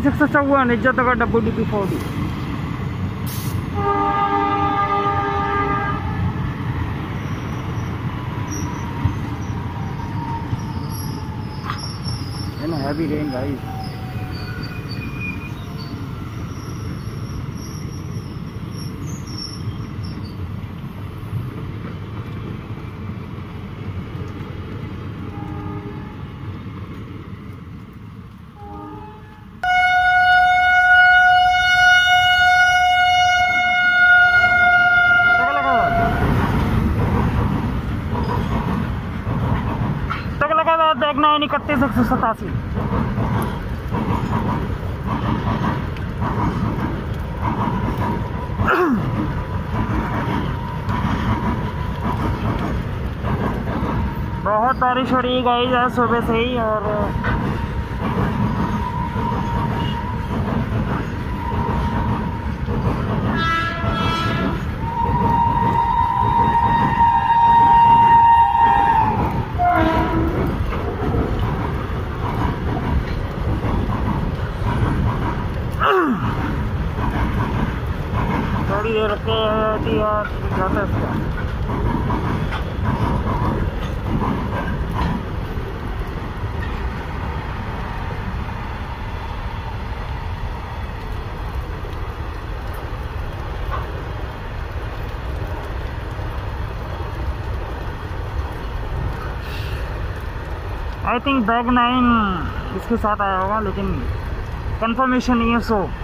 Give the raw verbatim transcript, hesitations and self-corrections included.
Six चौवन इज्जत का W D P forty. Heavy rain guys. देखना है इकतीस एक सौ सतासी। बहुत बारिश हो रही है गाइस आज सुबह से ही। और थोड़ी देर रखे होती और जाता है। आई थिंक बैग नाइन इसके साथ आया होगा, लेकिन कंफर्मेशन नहीं है। सो